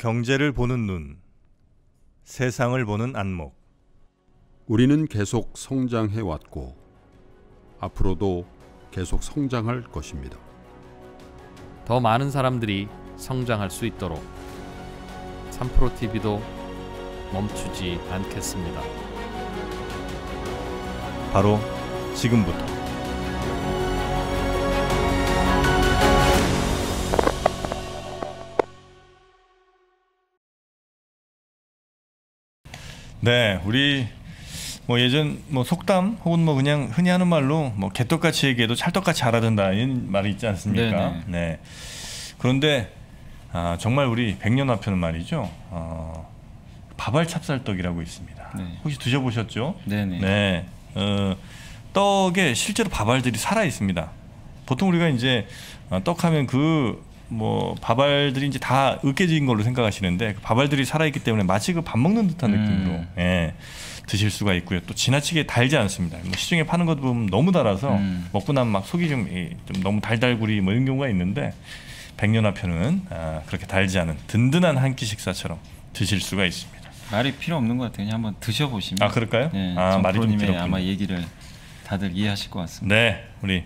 경제를 보는 눈, 세상을 보는 안목. 우리는 계속 성장해 왔고 앞으로도 계속 성장할 것입니다. 더 많은 사람들이 성장할 수 있도록 3프로TV도 멈추지 않겠습니다. 바로 지금부터. 네, 우리 예전 속담 혹은 그냥 흔히 하는 말로 개떡같이 얘기해도 찰떡같이 알아듣는다 이런 말이 있지 않습니까? 네네. 네. 그런데 정말 우리 백년화표는 말이죠. 밥알 찹쌀떡이라고 있습니다. 네. 혹시 드셔보셨죠? 네네. 네. 떡에 실제로 밥알들이 살아 있습니다. 보통 우리가 이제 떡하면 밥알들이 이제 다 으깨진 걸로 생각하시는데 그 밥알들이 살아있기 때문에 마치 밥 먹는 듯한 느낌으로 드실 수가 있고요. 또 지나치게 달지 않습니다. 시중에 파는 것 보면 너무 달아서 먹고 나면 막 속이 좀 너무 달달구리 이런 경우가 있는데 백년화표는 그렇게 달지 않은 든든한 한 끼 식사처럼 드실 수가 있습니다. 말이 필요 없는 것 같아요. 그냥 한번 드셔보시면. 그럴까요? 네, 말이 좀 필요 없군요. 아마 얘기를 다들 이해하실 것 같습니다. 네, 우리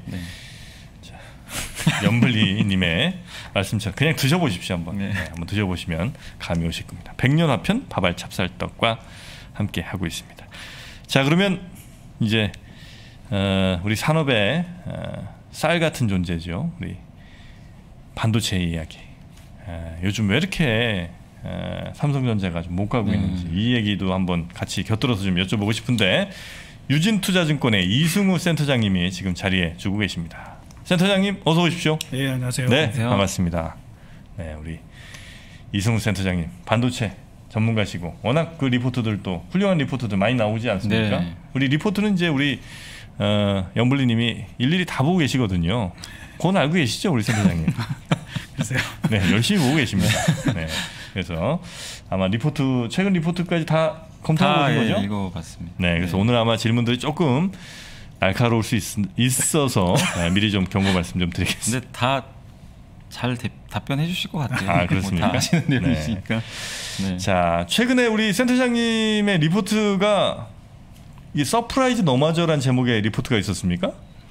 염블리님의 말씀처럼 그냥 드셔보십시오. 한번. 네. 한번 드셔보시면 감이 오실 겁니다. 백년화편 밥알 찹쌀떡과 함께 하고 있습니다. 자, 그러면 이제 우리 산업의 쌀 같은 존재죠. 우리 반도체 이야기. 요즘 왜 이렇게 삼성전자가 좀 못 가고 있는지 이 얘기도 한번 같이 곁들여서 좀 여쭤보고 싶은데 유진투자증권의 이승우 센터장님이 지금 자리에 주고 계십니다. 센터장님 어서 오십시오. 네, 안녕하세요. 네, 안녕하세요. 반갑습니다. 네, 우리 이승우 센터장님 반도체 전문가시고 워낙 그 리포트들도 훌륭한 리포트들 많이 나오지 않습니까? 네. 우리 리포트는 이제 우리 염블리님이 일일이 다 보고 계시거든요. 그건 알고 계시죠, 우리 센터장님? 글쎄요. 네, 열심히 보고 계십니다. 네, 그래서 아마 리포트 최근 리포트까지 다 검토하고 계신 거죠? 읽어봤습니다. 네, 그래서 오늘 아마 질문들이 조금 날카로울 수 있어서 미리 좀 경고 말씀 좀 드리겠습니다. 근데 다 잘 답변해 주실 것 같아요. 그렇습니까? 다 아시는 내용이시니까. 네. 자, 최근에 우리 센터장님의 리포트가 이 서프라이즈 너마저란 제목의 리포트가 있었습니까?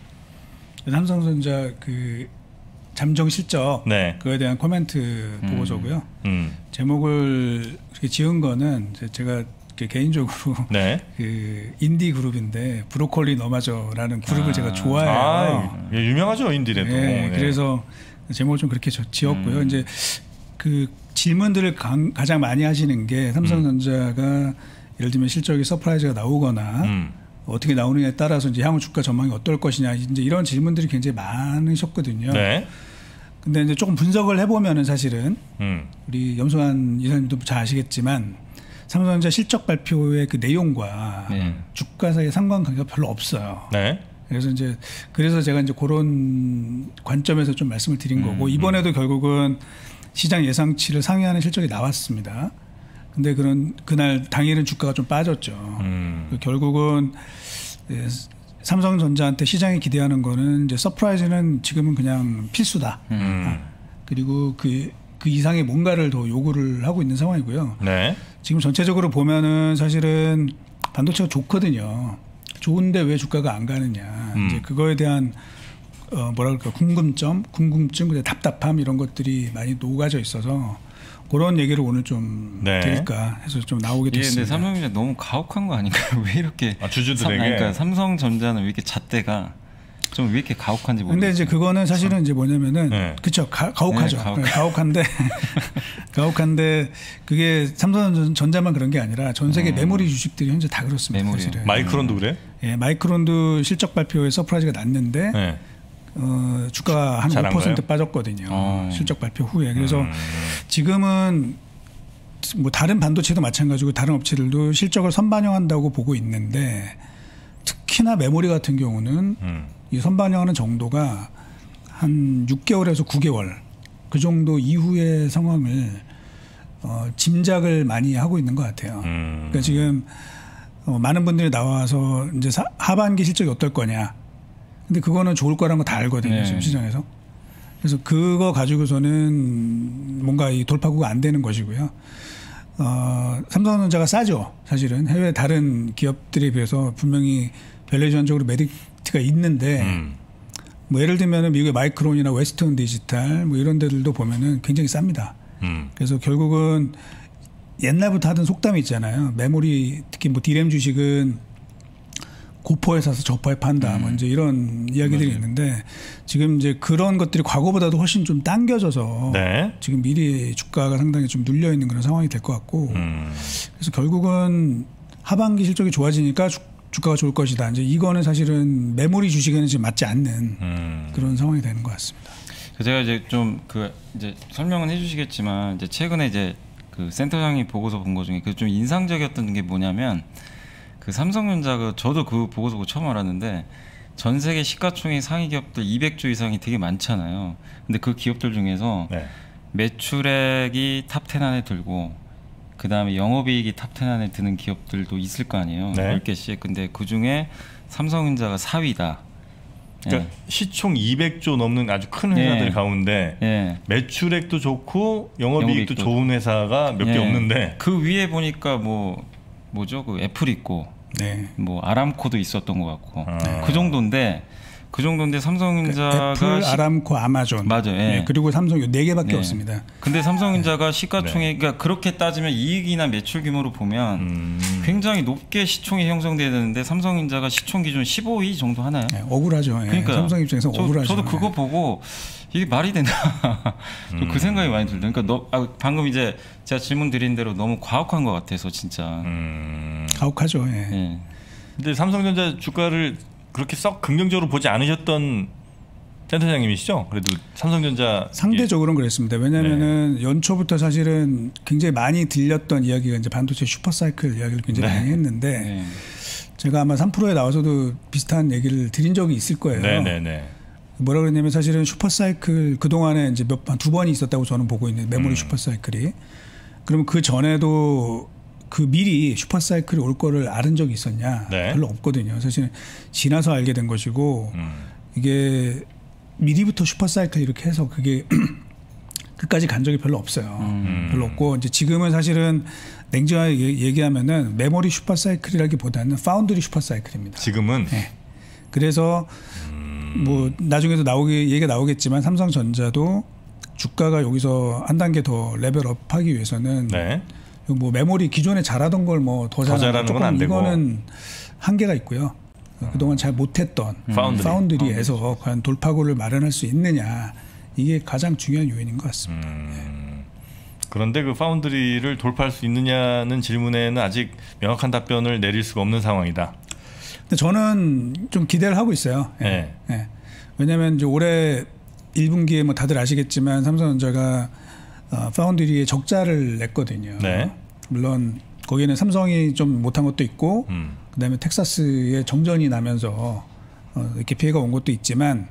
삼성전자 그 잠정 실적 그거에 대한 코멘트 보고서고요. 제목을 이렇게 지은 거는 제가 개인적으로 그 인디 그룹인데 브로콜리 너마저라는 그룹을 제가 좋아해요. 유명하죠, 인디래도. 네, 그래서 제목을 좀 그렇게 지었고요. 이제 그 질문들을 가장 많이 하시는 게 삼성전자가 예를 들면 실적이 서프라이즈가 나오거나 어떻게 나오느냐에 따라서 이제 향후 주가 전망이 어떨 것이냐 이제 이런 질문들이 굉장히 많으셨거든요. 네. 근데 이제 조금 분석을 해보면은 사실은 우리 염소환 이사님도 잘 아시겠지만 삼성전자 실적 발표의 그 내용과 주가 사이의 상관관계가 별로 없어요. 네. 그래서 제가 이제 그런 관점에서 좀 말씀을 드린 거고 이번에도 결국은 시장 예상치를 상회하는 실적이 나왔습니다. 근데 그날 당일은 주가가 좀 빠졌죠. 결국은 삼성전자한테 시장이 기대하는 거는 이제 서프라이즈는 지금은 그냥 필수다. 그리고 그 이상의 뭔가를 더 요구를 하고 있는 상황이고요. 네. 지금 전체적으로 보면은 사실은 반도체가 좋거든요. 좋은데 왜 주가가 안 가느냐. 이제 그거에 대한 궁금증, 그리고 답답함 이런 것들이 많이 녹아져 있어서 그런 얘기를 오늘 좀 드릴까 해서 좀 나오게 됐습니다. 근데 삼성전자 너무 가혹한 거 아닌가요? 왜 이렇게 주주들에게 그러니까 삼성전자는 왜 이렇게 잣대가 좀 왜 이렇게 가혹한지 모르겠어요. 근데 이제 그거는 사실은 이제 뭐냐면은 그렇죠. 가혹하죠. 가혹한데 그게 삼성전자만 그런 게 아니라 전 세계 메모리 주식들이 현재 다 그렇습니다. 사실은. 마이크론도 그래? 예, 마이크론도 실적 발표에 서프라이즈가 났는데 주가가 한 5% 빠졌거든요. 실적 발표 후에. 그래서 지금은 다른 반도체도 마찬가지고 다른 업체들도 실적을 선반영한다고 보고 있는데 특히나 메모리 같은 경우는 이 선반영하는 정도가 한 6개월에서 9개월 그 정도 이후의 상황을 짐작을 많이 하고 있는 것 같아요. 그러니까 지금 많은 분들이 나와서 이제 하반기 실적이 어떨 거냐. 근데 그거는 좋을 거라는 거 다 알거든요. 지금 시장에서. 그래서 그거 가지고서는 뭔가 이 돌파구가 안 되는 것이고요. 삼성전자가 싸죠. 사실은 해외 다른 기업들에 비해서 분명히 밸류에이션적으로 메리트가 있는데 뭐 예를 들면은 미국의 마이크론이나 웨스턴 디지털 뭐 이런 데들도 보면은 굉장히 쌉니다. 그래서 결국은 옛날부터 하던 속담이 있잖아요. 메모리 특히 뭐 디램 주식은 고포에 사서 저포에 판다. 뭐 이제 이런 이야기들이 있는데 지금 이제 그런 것들이 과거보다도 훨씬 좀 당겨져서 네. 지금 미리 주가가 상당히 좀 눌려 있는 그런 상황이 될 것 같고 그래서 결국은 하반기 실적이 좋아지니까 주가가 좋을 것이다. 이제 이거는 사실은 메모리 주식에는 지금 맞지 않는 그런 상황이 되는 것 같습니다. 제가 이제 좀 이제 설명은 해주시겠지만 이제 최근에 이제 그 센터장이 보고서 본 거 중에 그 좀 인상적이었던 게 뭐냐면 그 삼성전자가 저도 그 보고서 보고 처음 알았는데 전 세계 시가총액 상위 기업들 200조 이상이 되게 많잖아요. 근데 그 기업들 중에서 네. 매출액이 탑10 안에 들고 그 다음에 영업이익이 탑10 안에 드는 기업들도 있을 거 아니에요. 네. 10개씩. 근데 그 중에 삼성전자가 4위다. 그러니까 예. 시총 200조 넘는 아주 큰 회사들 예. 가운데 예. 매출액도 좋고 영업이익도 좋은 회사가 몇 개 예. 없는데 그 위에 보니까 뭐죠? 그 애플 있고 네. 뭐 아람코도 있었던 것 같고 그 정도인데 삼성전자가 애플, 아람코, 아마존 맞아요. 예. 네, 그리고 삼성 요 4개밖에 네. 없습니다. 근데 삼성전자가 시가총액 그러니까 그렇게 따지면 이익이나 매출 규모로 보면 굉장히 높게 시총이 형성돼야 되는데 삼성전자가 시총 기준 15위 정도 하나요? 네, 억울하죠. 그러니까 삼성 입장에서 억울하죠. 저도 그거 보고 이게 말이 되나 그 생각이 많이 들더라고요. 그러니까 방금 이제 제가 질문 드린 대로 너무 과혹한 것 같아서 진짜 가혹하죠. 예. 예. 근데 삼성전자 주가를 그렇게 썩 긍정적으로 보지 않으셨던 센터장님이시죠? 그래도 삼성전자 상대적으로는 그랬습니다. 왜냐하면은 연초부터 사실은 굉장히 많이 들렸던 이야기가 이제 반도체 슈퍼사이클 이야기를 굉장히 많이 했는데 제가 아마 3프로에 나와서도 비슷한 얘기를 드린 적이 있을 거예요. 네네네. 뭐라 그랬냐면 사실은 슈퍼사이클 그 동안에 이제 두 번이 있었다고 저는 보고 있는 메모리 슈퍼사이클이. 그러면 그 전에도 그 미리 슈퍼사이클이 올 거를 알은 적이 있었냐? 네. 별로 없거든요. 사실은 지나서 알게 된 것이고 이게 미리부터 슈퍼사이클 이렇게 해서 그게 끝까지 간 적이 별로 없어요. 별로 없고 이제 지금은 사실은 냉정하게 얘기하면은 메모리 슈퍼사이클이라기보다는 파운드리 슈퍼사이클입니다. 지금은 네. 그래서 뭐 나중에도 얘기가 나오겠지만 삼성전자도 주가가 여기서 한 단계 더 레벨업하기 위해서는 네. 뭐 메모리 기존에 잘하던 걸 뭐 더 잘하는 건 안 되고 이거는 한계가 있고요. 그동안 잘 못했던 파운드리에서 과연 돌파구를 마련할 수 있느냐 이게 가장 중요한 요인인 것 같습니다. 그런데 그 파운드리를 돌파할 수 있느냐는 질문에는 아직 명확한 답변을 내릴 수가 없는 상황이다. 근데 저는 좀 기대를 하고 있어요. 예. 예. 왜냐하면 이제 올해 1분기에 뭐 다들 아시겠지만 삼성전자가 파운드리에 적자를 냈거든요. 네. 물론 거기는 삼성이 좀 못한 것도 있고 그다음에 텍사스에 정전이 나면서 이렇게 피해가 온 것도 있지만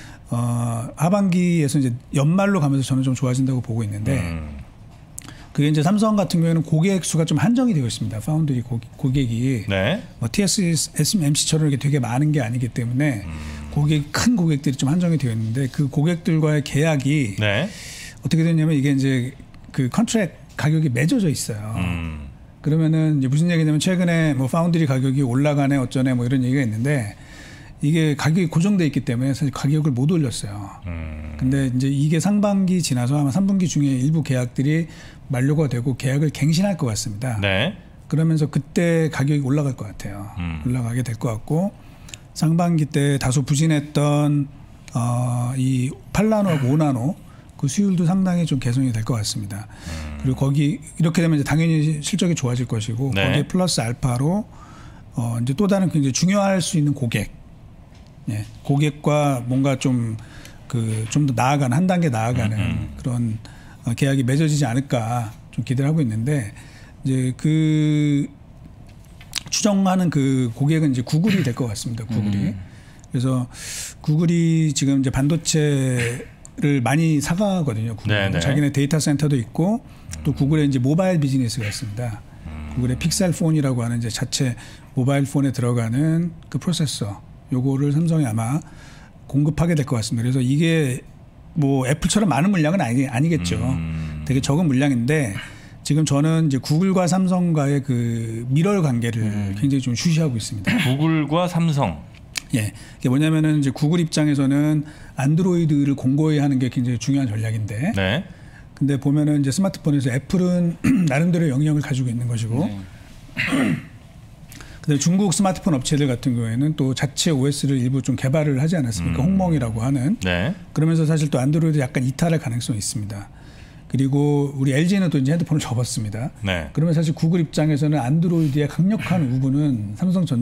하반기에서 이제 연말로 가면서 저는 좀 좋아진다고 보고 있는데 그게 이제 삼성 같은 경우에는 고객 수가 좀 한정이 되어 있습니다. 파운드리 고객이 네. 뭐 TSMC처럼 이렇게 되게 많은 게 아니기 때문에 큰 고객들이 좀 한정이 되어 있는데 그 고객들과의 계약이 네. 어떻게 되냐면 이게 이제 그 컨트랙 가격이 맺어져 있어요. 그러면은 이제 무슨 얘기냐면 최근에 뭐 파운드리 가격이 올라가네 어쩌네 뭐 이런 얘기가 있는데 이게 가격이 고정돼 있기 때문에 사실 가격을 못 올렸어요. 근데 이제 이게 상반기 지나서 아마 3분기 중에 일부 계약들이 만료가 되고 계약을 갱신할 것 같습니다. 네. 그러면서 그때 가격이 올라갈 것 같아요. 올라가게 될 것 같고 상반기 때 다소 부진했던 이 8나노하고 5나노 그 수율도 상당히 좀 개선이 될 것 같습니다. 그리고 거기 이렇게 되면 이제 당연히 실적이 좋아질 것이고 네. 거기에 플러스 알파로 이제 또 다른 굉장히 중요할 수 있는 고객, 예, 고객과 뭔가 좀 더 나아가는 한 단계 나아가는 그런 계약이 맺어지지 않을까 좀 기대를 하고 있는데 이제 그 추정하는 그 고객은 이제 구글이 될 것 같습니다. 구글이. 그래서 구글이 지금 이제 반도체를 많이 사가거든요. 구글은. 자기네 데이터 센터도 있고 또 구글의 이제 모바일 비즈니스가 있습니다. 구글의 픽셀 폰이라고 하는 이제 자체 모바일 폰에 들어가는 그 프로세서 요거를 삼성이 아마 공급하게 될 것 같습니다. 그래서 이게 뭐 애플처럼 많은 물량은 아니겠죠. 되게 적은 물량인데 지금 저는 이제 구글과 삼성과의 그 밀월 관계를 굉장히 좀 주시하고 있습니다. 구글과 삼성. 예, 이게 뭐냐면은 이제 구글 입장에서는 안드로이드를 공고히 하는 게 굉장히 중요한 전략인데. 네. 근데 보면은 이제 스마트폰에서 애플은 나름대로 영향을 가지고 있는 것이고. 근데 중국 스마트폰 업체들 같은 경우에는 또 자체 OS를 일부 좀 개발을 하지 않았습니까? 홍몽이라고 하는. 네. 그러면서 사실 또 안드로이드 약간 이탈할 가능성이 있습니다. 그리고 우리 LG는 또 이제 핸드폰을 접었습니다. 네. 그러면 사실 구글 입장에서는 안드로이드의 강력한 우군은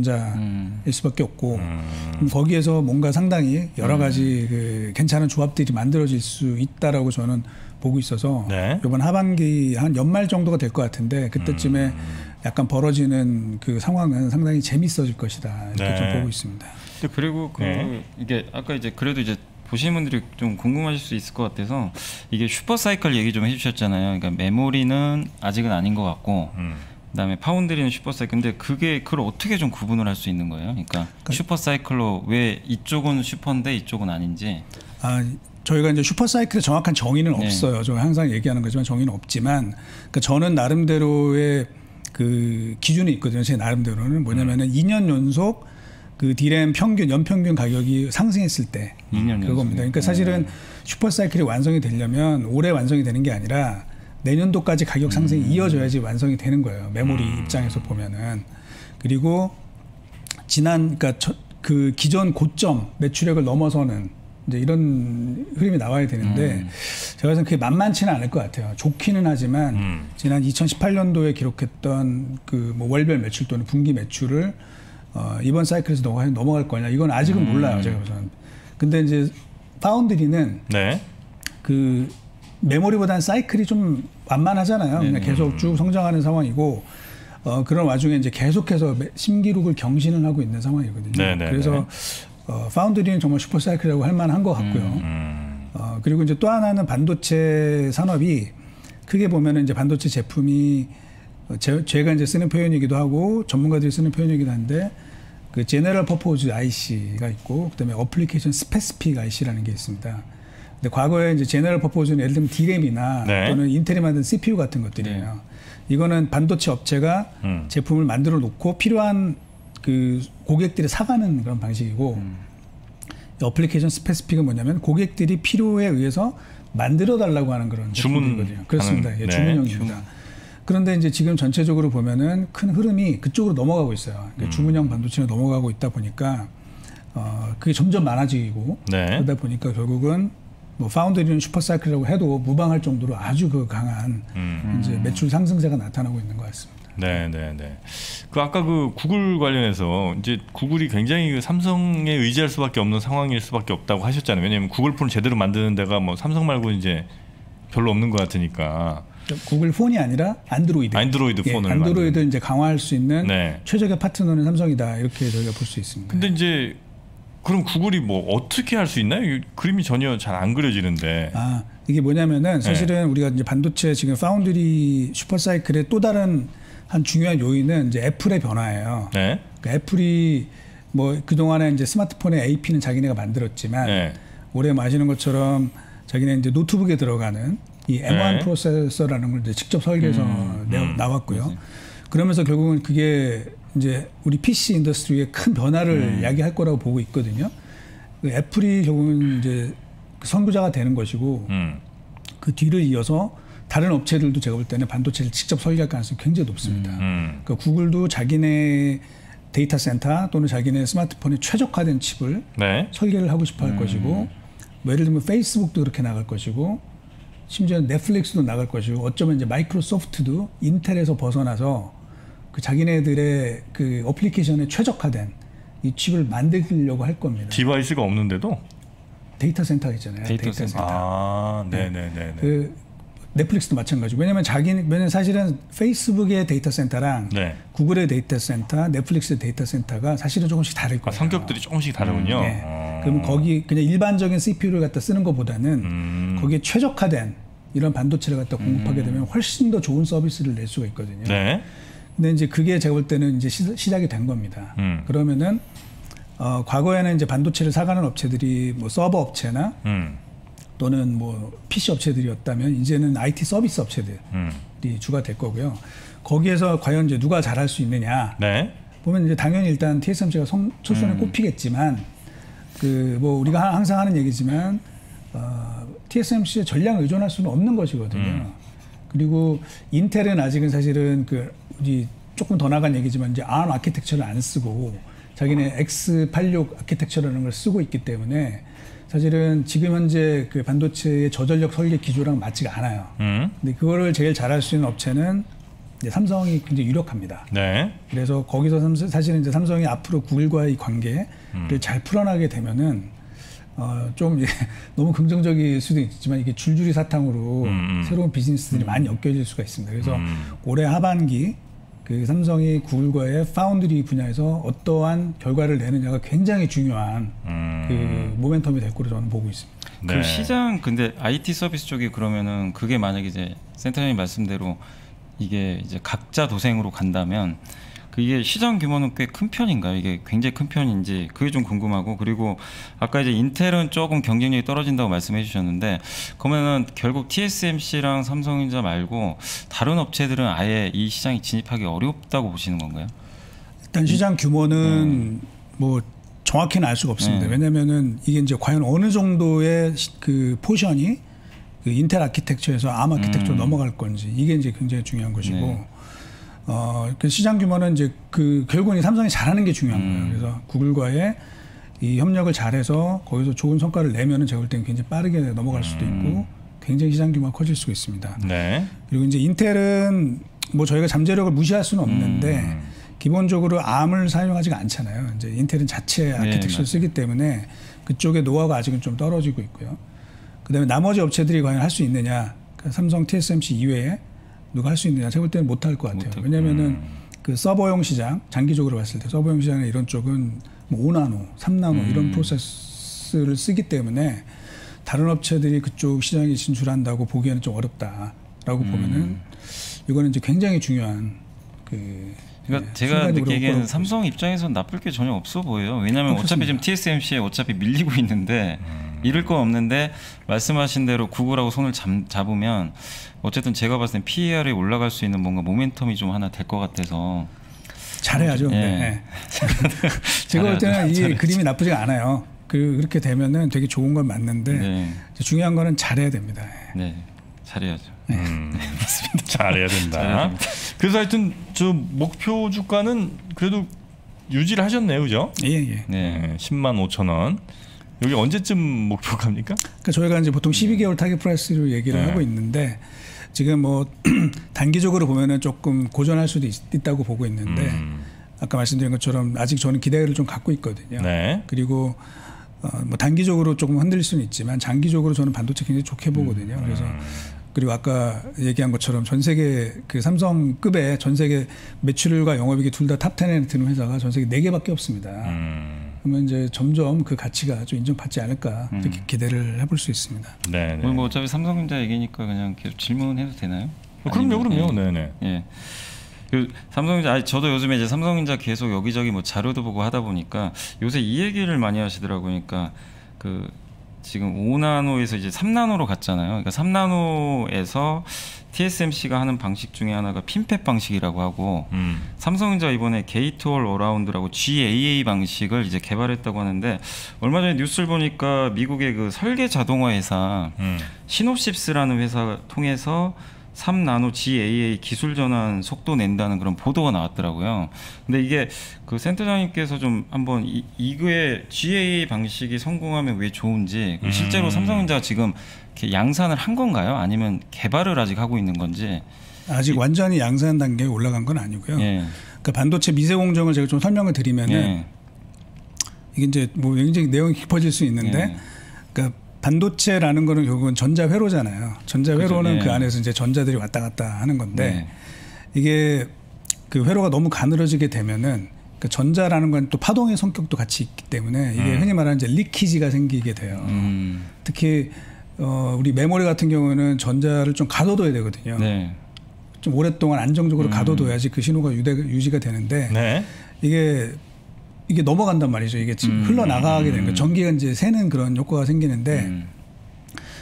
삼성전자일 수밖에 없고 거기에서 뭔가 상당히 여러 가지 그 괜찮은 조합들이 만들어질 수 있다라고 저는 보고 있어서 네. 이번 하반기 한 연말 정도가 될 것 같은데 그때쯤에 약간 벌어지는 그 상황은 상당히 재밌어질 것이다 이렇게 네. 좀 보고 있습니다. 그리고 이게 아까 이제 그래도 이제 보시는 분들이 좀 궁금하실 수 있을 것 같아서 이게 슈퍼사이클 얘기 좀 해주셨잖아요. 그러니까 메모리는 아직은 아닌 것 같고 그다음에 파운드리는 슈퍼사이클. 근데 그걸 어떻게 좀 구분을 할 수 있는 거예요? 그러니까 슈퍼사이클로 왜 이쪽은 슈퍼인데 이쪽은 아닌지. 저희가 이제 슈퍼사이클의 정확한 정의는 없어요. 저 항상 얘기하는 거지만 정의는 없지만 그러니까 저는 나름대로의 그 기준이 있거든요. 제 나름대로는 뭐냐면은 2년 연속 그 D램 연평균 가격이 상승했을 때 그겁니다. 그러니까 사실은 슈퍼사이클이 완성이 되려면 올해 완성이 되는 게 아니라 내년도까지 가격 상승이 이어져야지 완성이 되는 거예요. 메모리 입장에서 보면은. 그리고 그러니까 그 기존 고점 매출액을 넘어서는 이제 이런 흐름이 나와야 되는데 제가 생각하기엔 그게 만만치는 않을 것 같아요. 좋기는 하지만 지난 2018년도에 기록했던 그 뭐 월별 매출 또는 분기 매출을 이번 사이클에서 넘어갈 거냐 이건 아직은 몰라요. 제가 보서는. 근데 이제 파운드리는 네. 그 메모리보다는 사이클이 좀 완만하잖아요. 그냥 계속 쭉 성장하는 상황이고 그런 와중에 이제 계속해서 신기록을 경신을 하고 있는 상황이거든요. 네네네. 그래서 파운드리는 정말 슈퍼 사이클이라고 할 만한 것 같고요. 그리고 이제 또 하나는 반도체 산업이 크게 보면은 이제 반도체 제품이 제가 이제 쓰는 표현이기도 하고 전문가들이 쓰는 표현이기도 한데 그 제너럴 퍼포즈 IC가 있고 그다음에 어플리케이션 스페시픽 IC라는 게 있습니다. 근데 과거에 이제 제너럴 퍼포즈는 예를 들면 D램이나 네. 또는 인텔이 만든 CPU 같은 것들이에요. 네. 이거는 반도체 업체가 제품을 만들어 놓고 필요한 그 고객들이 사가는 그런 방식이고 어플리케이션 스페시픽은 뭐냐면 고객들이 필요에 의해서 만들어 달라고 하는 그런 제품들이거든요. 그렇습니다. 예, 네. 주문형입니다. 그런데 이제 지금 전체적으로 보면은 큰 흐름이 그쪽으로 넘어가고 있어요. 그러니까 주문형 반도체로 넘어가고 있다 보니까 그게 점점 많아지고 네. 그러다 보니까 결국은 뭐 파운드리는 슈퍼사이클이라고 해도 무방할 정도로 아주 그 강한 이제 매출 상승세가 나타나고 있는 것 같습니다. 네. 그 아까 그 구글 관련해서 이제 구글이 굉장히 그 삼성에 의지할 수밖에 없는 상황일 수밖에 없다고 하셨잖아요. 왜냐하면 구글 폰을 제대로 만드는 데가 뭐 삼성 말고 이제 별로 없는 것 같으니까. 구글 폰이 아니라 안드로이드 폰을 안드로이드 이제 강화할 수 있는 네. 최적의 파트너는 삼성이다 이렇게 저희가 볼 수 있습니다. 근데 이제 그럼 구글이 뭐 어떻게 할 수 있나요? 그림이 전혀 잘 안 그려지는데. 이게 뭐냐면은 사실은 네. 우리가 이제 반도체 지금 파운드리 슈퍼사이클의 또 다른 한 중요한 요인은 이제 애플의 변화예요. 네. 그러니까 애플이 뭐 그동안에 이제 스마트폰의 AP는 자기네가 만들었지만 네. 올해 아시는 것처럼 자기네 이제 노트북에 들어가는 이 M1 네. 프로세서라는 걸 이제 직접 설계해서 나왔고요. 그러면서 결국은 그게 이제 우리 PC 인더스트리에 큰 변화를 야기할 거라고 보고 있거든요. 애플이 결국은 이제 선구자가 되는 것이고 그 뒤를 이어서 다른 업체들도 제가 볼 때는 반도체를 직접 설계할 가능성이 굉장히 높습니다. 그러니까 구글도 자기네 데이터 센터 또는 자기네 스마트폰에 최적화된 칩을 네. 설계를 하고 싶어 할 것이고 뭐 예를 들면 페이스북도 그렇게 나갈 것이고 심지어 넷플릭스도 나갈 것이고 어쩌면 이제 마이크로소프트도 인텔에서 벗어나서 그 자기네들의 그 어플리케이션에 최적화된 이 칩을 만들려고 할 겁니다. 디바이스가 없는데도 데이터 센터가 있잖아요. 데이터 센터. 네네네. 그 넷플릭스도 마찬가지고 왜냐면 사실은 페이스북의 데이터 센터랑 네. 구글의 데이터 센터, 넷플릭스의 데이터 센터가 사실은 조금씩 다를 거예요. 성격들이 조금씩 다르군요. 네. 그럼 거기 그냥 일반적인 CPU를 갖다 쓰는 것보다는 거기에 최적화된 이런 반도체를 갖다 공급하게 되면 훨씬 더 좋은 서비스를 낼 수가 있거든요. 네. 근데 이제 그게 제가 볼 때는 이제 시작이 된 겁니다. 그러면은 과거에는 이제 반도체를 사가는 업체들이 뭐 서버 업체나 또는 뭐 PC 업체들이었다면 이제는 IT 서비스 업체들이 주가 될 거고요. 거기에서 과연 이제 누가 잘할 수 있느냐 네. 보면 이제 당연히 일단 TSMC가 초선에 꼽히겠지만 그 뭐 우리가 항상 하는 얘기지만 TSMC에 전량 의존할 수는 없는 것이거든요. 그리고 인텔은 아직은 사실은 그 우리 조금 더 나간 얘기지만 이제 ARM 아키텍처를 안 쓰고 자기네 X86 아키텍처라는 걸 쓰고 있기 때문에 사실은 지금 현재 그 반도체의 저전력 설계 기조랑 맞지가 않아요. 근데 그거를 제일 잘할 수 있는 업체는 이제 삼성이 굉장히 유력합니다. 네. 그래서 거기서 사실은 이제 삼성이 앞으로 구글과의 관계를 잘 풀어나게 되면은 좀 너무 긍정적일 수도 있지만 이게 줄줄이 사탕으로 새로운 비즈니스들이 많이 엮여질 수가 있습니다. 그래서 올해 하반기 그 삼성이 구글과의 파운드리 분야에서 어떠한 결과를 내느냐가 굉장히 중요한 그 모멘텀이 될 거로 저는 보고 있습니다. 네. 그 시장 근데 IT 서비스 쪽이 그러면은 그게 만약에 이제 센터장님 말씀대로 이게 이제 각자 도생으로 간다면 이게 시장 규모는 꽤 큰 편인가요? 이게 굉장히 큰 편인지 그게 좀 궁금하고 그리고 아까 이제 인텔은 조금 경쟁력이 떨어진다고 말씀해 주셨는데 그러면은 결국 TSMC랑 삼성전자 말고 다른 업체들은 아예 이 시장에 진입하기 어렵다고 보시는 건가요? 일단 시장 규모는 뭐 정확히는 알 수가 없습니다. 왜냐면은 이게 이제 과연 어느 정도의 그 포션이 그 인텔 아키텍처에서 ARM 아키텍처로 넘어갈 건지 이게 이제 굉장히 중요한 것이고 그 시장 규모는 이제 그 결국은 삼성이 잘하는 게 중요한 거예요. 그래서 구글과의 이 협력을 잘해서 거기서 좋은 성과를 내면은 제가 볼 때는 굉장히 빠르게 넘어갈 수도 있고 굉장히 시장 규모가 커질 수가 있습니다. 네. 그리고 이제 인텔은 뭐 저희가 잠재력을 무시할 수는 없는데 기본적으로 ARM을 사용하지가 않잖아요. 이제 인텔은 자체 아키텍처를 쓰기 때문에 그쪽의 노하우가 아직은 좀 떨어지고 있고요. 그다음에 나머지 업체들이 과연 할 수 있느냐? 그러니까 삼성, TSMC 이외에 누가 할 수 있느냐? 제가 볼 때는 못할 것 같아요. 왜냐하면은 그 서버용 시장 장기적으로 봤을 때 서버용 시장의 이런 쪽은 뭐 5나노, 3나노 이런 프로세스를 쓰기 때문에 다른 업체들이 그쪽 시장에 진출한다고 보기에는 좀 어렵다라고 보면은 이거는 이제 굉장히 중요한 그러니까 제가 느끼기에는 삼성 입장에서는 나쁠 게 전혀 없어 보여요. 왜냐하면 어차피 지금 TSMC에 어차피 밀리고 있는데 잃을 건 없는데 말씀하신 대로 구글하고 손을 잡으면 어쨌든 제가 봤을 땐 PER이 올라갈 수 있는 뭔가 모멘텀이 좀 하나 될 것 같아서 잘해야죠. 네. 제가 볼 때는 이 그림이 나쁘지가 않아요. 그렇게 되면은 되게 좋은 건 맞는데 중요한 거는 잘해야 됩니다. 네, 잘해야죠. 맞습니다. 잘해야 된다. 그래서 하여튼 저 목표 주가는 그래도 유지를 하셨네요, 그죠? 예. 네, 10만 5천 원. 여기 언제쯤 목표가입니까? 그러니까 저희가 이제 보통 12개월 타겟 프라이스로 얘기를 하고 있는데 지금 뭐 단기적으로 보면은 조금 고전할 수도 있다고 보고 있는데 아까 말씀드린 것처럼 아직 저는 기대를 좀 갖고 있거든요. 네. 그리고 뭐 단기적으로 조금 흔들릴 수는 있지만 장기적으로 저는 반도체 굉장히 좋게 보거든요. 그래서 그리고 아까 얘기한 것처럼 전 세계 그 삼성급의 전 세계 매출과 영업이익이 둘 다 탑 10에 드는 회사가 전 세계 4개밖에 없습니다. 그러면 이제 점점 그 가치가 좀 인정받지 않을까 이렇게 기대를 해볼 수 있습니다. 네. 뭐 어차피 삼성전자 얘기니까 그냥 계속 질문해도 되나요? 그럼요. 네네. 예. 그 삼성전자 저도 요즘에 이제 삼성전자 계속 여기저기 뭐 자료도 보고 하다 보니까 요새 이 얘기를 많이 하시더라고요. 그러니까 그 지금 5나노에서 이제 3나노로 갔잖아요. 그러니까 3나노에서 TSMC가 하는 방식 중에 하나가 핀팻 방식이라고 하고 삼성전자 이번에 게이트 올 어라운드라고 GAA 방식을 이제 개발했다고 하는데 얼마 전에 뉴스를 보니까 미국의 그 설계 자동화 회사 시놉시스라는 회사 통해서 3나노 GAA 기술 전환 속도 낸다는 그런 보도가 나왔더라고요. 근데 이게 그 센터장님께서 좀 한번 이거의 GAA 방식이 성공하면 왜 좋은지 실제로 삼성전자가 지금 이렇게 양산을 한 건가요? 아니면 개발을 아직 하고 있는 건지? 아직 완전히 양산 단계에 올라간 건 아니고요. 그러니까 반도체 미세 공정을 제가 좀 설명을 드리면은 이게 이제 뭐 굉장히 내용이 깊어질 수 있는데, 그러니까 반도체라는 거는 결국은 전자회로잖아요. 전자회로는 그 안에서 이제 전자들이 왔다 갔다 하는 건데 이게 그 회로가 너무 가늘어지게 되면은 그 전자라는 건 또 파동의 성격도 같이 있기 때문에 이게 흔히 말하는 이제 리키지가 생기게 돼요. 특히 우리 메모리 같은 경우는 전자를 좀 가둬둬야 되거든요. 좀 오랫동안 안정적으로 가둬둬야지 그 신호가 유지가 되는데 이게 넘어간단 말이죠. 이게 흘러나가게 되는 거예요. 전기가 이제 새는 그런 효과가 생기는데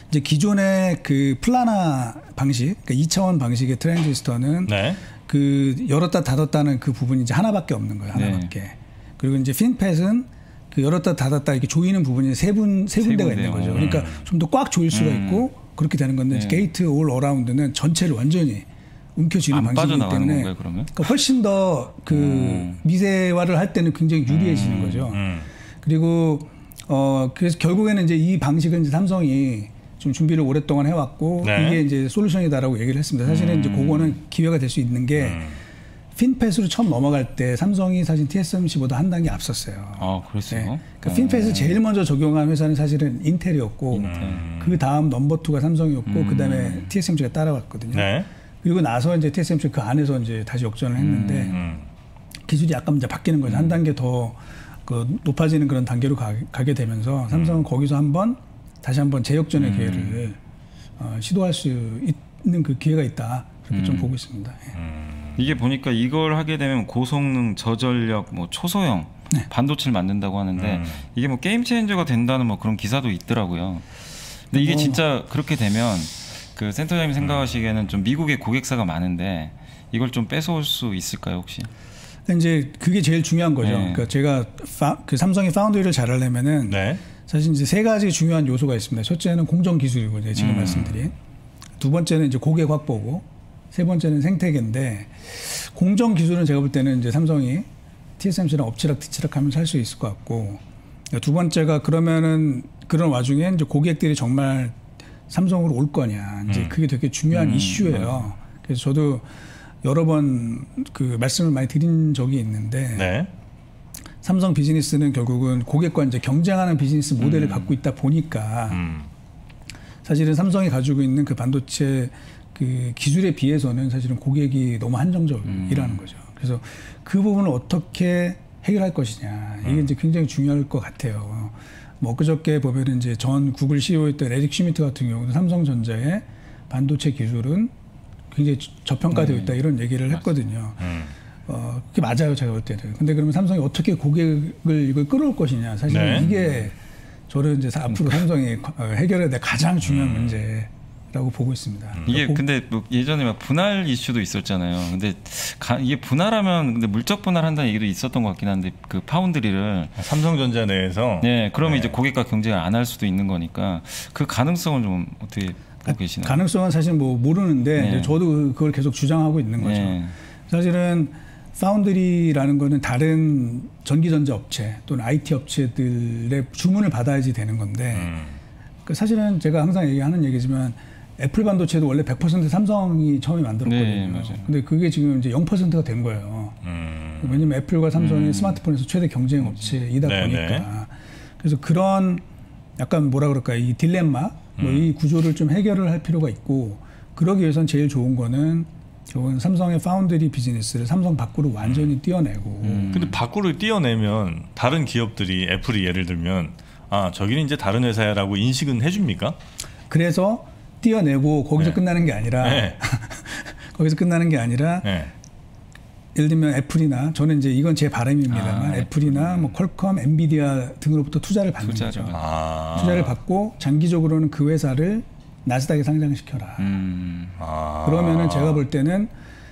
이제 기존의 그 플라나 방식, 그러니까 2차원 방식의 트랜지스터는 네. 그 열었다 닫았다는 그 부분이 이제 하나밖에 없는 거예요. 하나밖에. 네. 그리고 이제 핀팻은 그 열었다 닫았다 이렇게 조이는 부분이 세 군데가 있는 거죠. 그러니까 좀 더 꽉 조일 수가 있고 그렇게 되는 건데 네. 게이트 올 어라운드는 전체를 완전히 움켜쥐는 방식이기 때문에 건가요, 그러면? 그러니까 훨씬 더 그 미세화를 할 때는 굉장히 유리해지는 거죠. 그리고 그래서 결국에는 이제 이 방식은 이제 삼성이 좀 준비를 오랫동안 해왔고 네. 이게 이제 솔루션이다라고 얘기를 했습니다. 사실은 이제 그거는 기회가 될 수 있는 게 핀팻으로 처음 넘어갈 때 삼성이 사실 TSMC보다 한 단계 앞섰어요. 아, 그랬어요? 네. 그러니까 핀팻을 제일 먼저 적용한 회사는 사실은 인텔이었고 그 다음 넘버 2가 삼성이었고 그 다음에 TSMC가 따라왔거든요. 네. 그리고 나서 이제 TSMC 그 안에서 이제 다시 역전을 했는데 기술이 약간 이제 바뀌는 거죠. 한 단계 더 그 높아지는 그런 단계로 가게 되면서 삼성은 거기서 다시 한번 재역전의 기회를 시도할 수 있는 그 기회가 있다. 그렇게 좀 보고 있습니다. 이게 보니까 이걸 하게 되면 고성능, 저전력, 뭐 초소형 네. 반도체를 만든다고 하는데 이게 뭐 게임 체인저가 된다는 뭐 그런 기사도 있더라고요. 근데 이게 진짜 그렇게 되면 그 센터장님 생각하시기에는 좀 미국의 고객사가 많은데 이걸 좀 뺏어올 수 있을까요 혹시? 이제 그게 제일 중요한 거죠. 네. 그러니까 제가 그 삼성이 파운드리를 잘하려면은 네. 사실 이제 세 가지 중요한 요소가 있습니다. 첫째는 공정 기술이고 이제 지금 말씀드린 두 번째는 이제 고객 확보고 세 번째는 생태계인데 공정 기술은 제가 볼 때는 이제 삼성이 TSMC랑 엎치락뒤치락하면서 할 수 있을 것 같고 두 번째가 그러면은 그런 와중에 이제 고객들이 정말 삼성으로 올 거냐 이제 그게 되게 중요한 이슈예요. 그래서 저도 여러 번 그 말씀을 많이 드린 적이 있는데 네. 삼성 비즈니스는 결국은 고객과 이제 경쟁하는 비즈니스 모델을 갖고 있다 보니까 사실은 삼성이 가지고 있는 그 반도체 그 기술에 비해서는 사실은 고객이 너무 한정적이라는 거죠. 그래서 그 부분을 어떻게 해결할 것이냐 이게 이제 굉장히 중요할 것 같아요. 뭐 그저께 보면 이제 전 구글 CEO였던 에릭 슈미트 같은 경우도 삼성전자의 반도체 기술은 굉장히 저평가되어 있다 이런 얘기를 했거든요. 그게 맞아요, 제가 볼 때는. 근데 그러면 삼성이 어떻게 고객을 이걸 끌어올 것이냐. 사실 네. 이게 저는 이제 앞으로 삼성이 해결해야 될 가장 중요한 문제라고 보고 있습니다. 이게 근데 뭐 예전에 막 분할 이슈도 있었잖아요. 근데 이게 분할하면 근데 물적 분할한다는 얘기도 있었던 것 같긴 한데 그 파운드리를 삼성전자 내에서 네, 그러면 네. 이제 고객과 경쟁을 안 할 수도 있는 거니까 그 가능성은 좀 어떻게 보고 계시나요? 가능성은 사실 뭐 모르는데 네. 저도 그걸 계속 주장하고 있는 거죠. 네. 사실은 파운드리라는 거는 다른 전기전자 업체 또는 IT 업체들의 주문을 받아야지 되는 건데 사실은 제가 항상 얘기하는 얘기지만 애플 반도체도 원래 100% 삼성이 처음에 만들었거든요. 네, 맞아요. 근데 그게 지금 이제 0%가 된 거예요. 왜냐면 애플과 삼성이 스마트폰에서 최대 경쟁 업체이다 보니까. 네. 그래서 그런 약간 뭐라 그럴까 이 딜레마 뭐 이 구조를 좀 해결을 할 필요가 있고 그러기 위해서는 제일 좋은 거는 삼성의 파운드리 비즈니스를 삼성 밖으로 완전히 띄어내고. 근데 밖으로 띄어내면 다른 기업들이 애플이 예를 들면 아 저기는 이제 다른 회사야라고 인식은 해줍니까? 그래서 띄어내고 거기서 네. 끝나는 게 아니라 네. 거기서 끝나는 게 아니라 네. 예를 들면 애플이나 저는 이제 이건 제 바람입니다만 애플이나 뭐 퀄컴, 엔비디아 등으로부터 투자를 받는 거죠. 투자를 받고 장기적으로는 그 회사를 나스닥에 상장시켜라. 그러면은 제가 볼 때는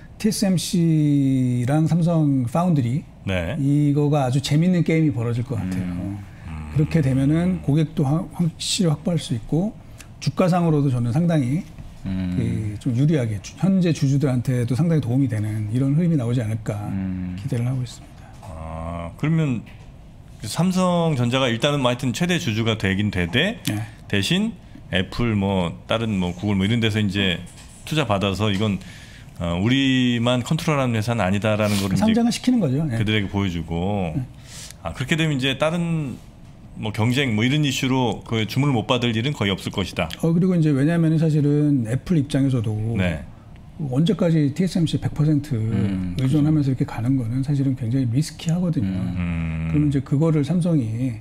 TSMC랑 삼성 파운드리 네. 이거가 아주 재밌는 게임이 벌어질 것 같아요. 그렇게 되면은 고객도 확실히 확보할 수 있고 주가상으로도 저는 상당히 좀 유리하게 현재 주주들한테도 상당히 도움이 되는 이런 흐름이 나오지 않을까 기대를 하고 있습니다. 아 그러면 삼성전자가 일단은 뭐 하여튼 최대 주주가 되긴 되되 네. 대신 애플 뭐 다른 뭐 구글 뭐 이런 데서 이제 투자 받아서 이건 우리만 컨트롤하는 회사는 아니다라는 걸 상장을 시키는 거죠. 네. 그들에게 보여주고 아 그렇게 되면 이제 다른 뭐 경쟁 뭐 이런 이슈로 그 주문을 못 받을 일은 거의 없을 것이다. 그리고 이제 왜냐하면 사실은 애플 입장에서도 네. 언제까지 TSMC 100% 의존하면서 이렇게 가는 거는 사실은 굉장히 리스키하거든요. 그러면 이제 그거를 삼성이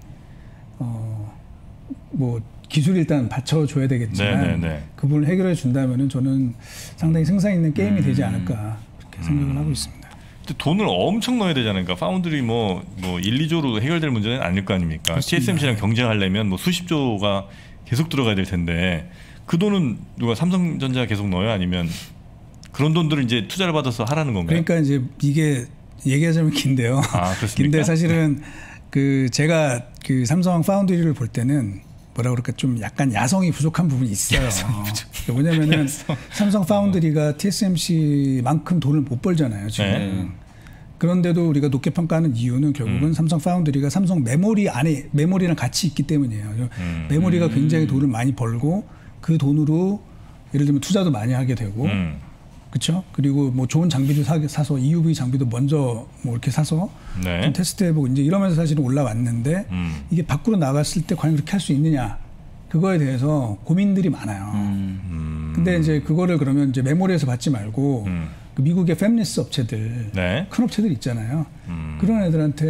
뭐 기술 일단 받쳐줘야 되겠지만 네네네. 그 부분을 해결해 준다면은 저는 상당히 생산 있는 게임이 되지 않을까 그렇게 생각을 하고 있습니다. 근데 돈을 엄청 넣어야 되잖아요. 그러니까 파운드리 뭐 1, 2조로 해결될 문제는 아닐 거 아닙니까? 그렇습니다. TSMC랑 경쟁하려면 뭐 수십조가 계속 들어가야 될 텐데 그 돈은 누가 삼성전자 계속 넣어요? 아니면 그런 돈들을 이제 투자를 받아서 하라는 건가요? 그러니까 이제 이게 얘기하자면 긴데요. 아, 그렇습니까? 근데 사실은 그 제가 그 삼성 파운드리를 볼 때는 뭐라 그럴까 좀 약간 야성이 부족한 부분이 있어요. 왜냐면은 삼성 파운드리가 TSMC만큼 돈을 못 벌잖아요, 지금. 네. 그런데도 우리가 높게 평가하는 이유는 결국은 삼성 파운드리가 삼성 메모리 안에 메모리랑 같이 있기 때문이에요. 메모리가 굉장히 돈을 많이 벌고 그 돈으로 예를 들면 투자도 많이 하게 되고 그렇죠? 그리고 뭐 좋은 장비도 사서 EUV 장비도 먼저 뭐 이렇게 사서 네. 좀 테스트해보고 이제 이러면서 사실은 올라왔는데 이게 밖으로 나갔을 때 과연 그렇게 할 수 있느냐 그거에 대해서 고민들이 많아요. 근데 이제 그거를 그러면 이제 메모리에서 받지 말고 그 미국의 팹리스 업체들 네. 큰 업체들 있잖아요. 그런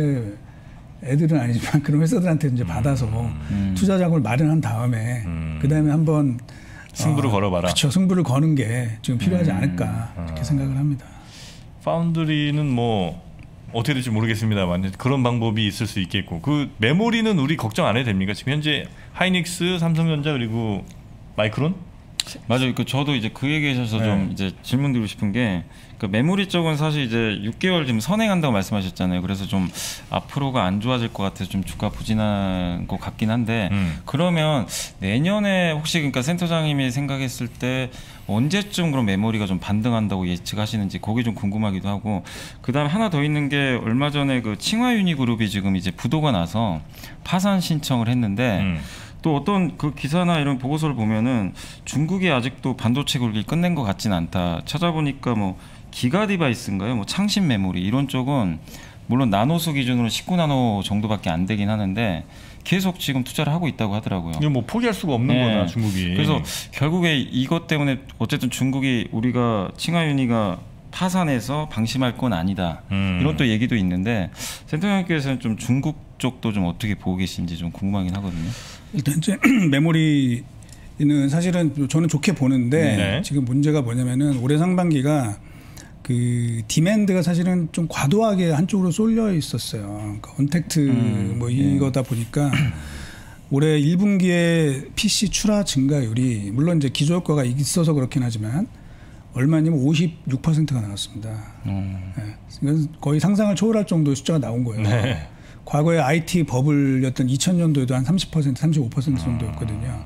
애들은 아니지만 그런 회사들한테 이제 받아서 투자 자금을 마련한 다음에 그 다음에 한번 승부를 걸어봐라. 그렇죠. 승부를 거는 게 지금 필요하지 않을까 이렇게 생각을 합니다. 파운드리는 뭐 어떻게 될지 모르겠습니다만 그런 방법이 있을 수 있겠고 그 메모리는 우리 걱정 안 해도 됩니까? 지금 현재 하이닉스, 삼성전자 그리고 마이크론? 맞아요. 그 저도 이제 그 얘기하셔서 네. 좀 이제 질문드리고 싶은 게 그 메모리 쪽은 사실 이제 6개월 지금 선행한다고 말씀하셨잖아요. 그래서 좀 앞으로가 안 좋아질 것 같아서 좀 주가 부진한 것 같긴 한데 그러면 내년에 혹시 그러니까 센터장님이 생각했을 때 언제쯤 그럼 메모리가 좀 반등한다고 예측하시는지 그게 좀 궁금하기도 하고 그다음에 하나 더 있는 게 얼마 전에 그 칭화유니그룹이 지금 이제 부도가 나서 파산 신청을 했는데 또 어떤 그 기사나 이런 보고서를 보면은 중국이 아직도 반도체 굴기 끝낸 것 같진 않다. 찾아보니까 뭐 기가 디바이스인가요? 뭐 창신 메모리 이런 쪽은 물론 나노수 기준으로 19나노 정도밖에 안 되긴 하는데 계속 지금 투자를 하고 있다고 하더라고요. 이거 뭐 포기할 수가 없는 네. 거나 중국이. 그래서 결국에 이것 때문에 어쨌든 중국이 우리가 칭화유니가 파산해서 방심할 건 아니다. 이런 또 얘기도 있는데 센터장님께서는 좀 중국 쪽도 좀 어떻게 보고 계신지 좀 궁금하긴 하거든요. 일단 이제 메모리는 사실은 저는 좋게 보는데 네. 지금 문제가 뭐냐면은 올해 상반기가 그 디맨드가 사실은 좀 과도하게 한쪽으로 쏠려 있었어요. 그러니까 언택트 뭐 이거다 보니까 올해 1분기에 PC 출하 증가율이 물론 이제 기저효과가 있어서 그렇긴 하지만 얼마냐면 56%가 나왔습니다. 네. 그러니까 거의 상상을 초월할 정도의 숫자가 나온 거예요. 네. 과거에 IT 버블이었던 2000년도에도 한 30%, 35% 정도였거든요.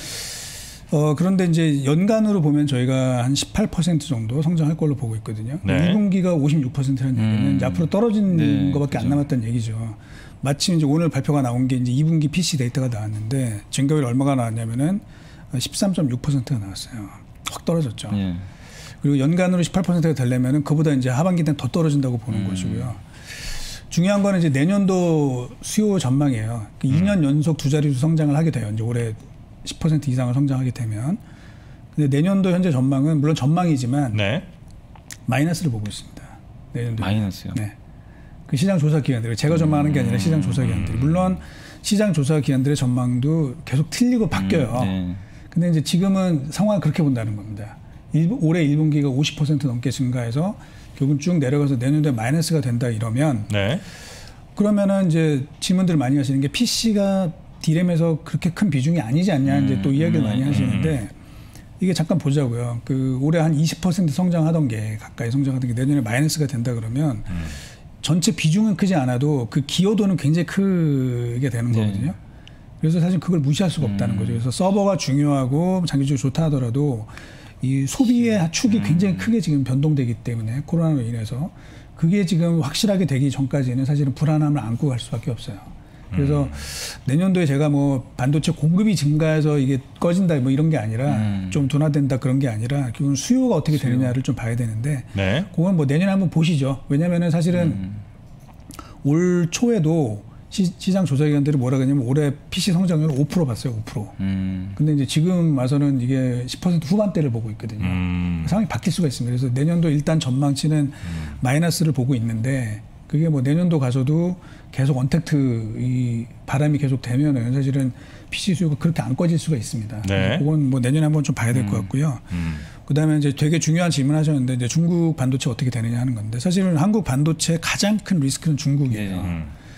그런데 이제 연간으로 보면 저희가 한 18% 정도 성장할 걸로 보고 있거든요. 네. 1분기가 56%라는 얘기는 이제 앞으로 떨어진 네, 것밖에 안 남았다는 얘기죠. 마침 이제 오늘 발표가 나온 게 이제 2분기 PC 데이터가 나왔는데 증가율이 얼마가 나왔냐면은 13.6%가 나왔어요. 확 떨어졌죠. 예. 그리고 연간으로 18%가 되려면은 그보다 이제 하반기 때는 더 떨어진다고 보는 것이고요. 중요한 거는 이제 내년도 수요 전망이에요. 2년 연속 두 자릿수 성장을 하게 돼요. 이제 올해 10% 이상을 성장하게 되면. 근데 내년도 현재 전망은 물론 전망이지만 네. 마이너스를 보고 있습니다. 내년도. 마이너스요? 네. 그 시장 조사 기관들이 제가 전망하는 게 아니라 시장 조사 기관들이 물론 시장 조사 기관들의 전망도 계속 틀리고 바뀌어요. 네. 근데 이제 지금은 상황을 그렇게 본다는 겁니다. 올해 1분기가 50% 넘게 증가해서 결국 쭉 내려가서 내년도에 마이너스가 된다 이러면 네. 그러면은 이제 질문들 많이 하시는 게 PC가 D램에서 그렇게 큰 비중이 아니지 않냐 이제 또 이야기를 많이 하시는데 이게 잠깐 보자고요. 그 올해 한 20% 성장하던 게 가까이 성장하던 게 내년에 마이너스가 된다 그러면 전체 비중은 크지 않아도 그 기여도는 굉장히 크게 되는 거거든요. 그래서 사실 그걸 무시할 수가 없다는 거죠. 그래서 서버가 중요하고 장기적으로 좋다 하더라도 이 소비의 축이 굉장히 크게 지금 변동되기 때문에 코로나로 인해서 그게 지금 확실하게 되기 전까지는 사실은 불안함을 안고 갈 수밖에 없어요. 그래서 내년도에 제가 뭐 반도체 공급이 증가해서 이게 꺼진다 뭐 이런 게 아니라 좀 둔화된다 그런 게 아니라 결국은 수요가 어떻게 되느냐를 좀 봐야 되는데 네. 그건 뭐 내년에 한번 보시죠. 왜냐하면 사실은 올 초에도 시장 조사기관들이 뭐라 그러냐면 올해 PC 성장률을 5% 봤어요. 5%. 근데 이제 지금 와서는 이게 10% 후반대를 보고 있거든요. 상황이 바뀔 수가 있습니다. 그래서 내년도 일단 전망치는 마이너스를 보고 있는데 그게 뭐 내년도 가서도 계속 언택트 이 바람이 계속 되면은 사실은 PC 수요가 그렇게 안 꺼질 수가 있습니다. 네. 그건 뭐 내년에 한번 좀 봐야 될 것 같고요. 그다음에 이제 되게 중요한 질문하셨는데 이제 중국 반도체 어떻게 되느냐 하는 건데 사실은 한국 반도체 가장 큰 리스크는 중국이에요.